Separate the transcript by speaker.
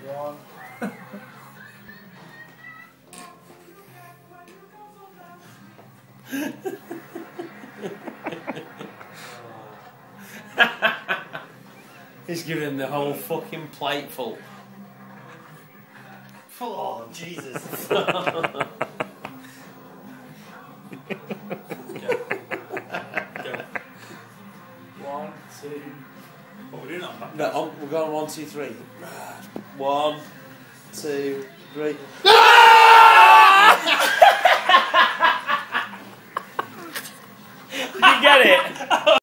Speaker 1: One.
Speaker 2: He's giving him the whole fucking plate full.
Speaker 1: Oh, Jesus.
Speaker 3: Go.
Speaker 1: 1, 2.
Speaker 3: What we're doing on that?
Speaker 2: No, we're going 1, 2, 3. 1, 2, 3. You get it?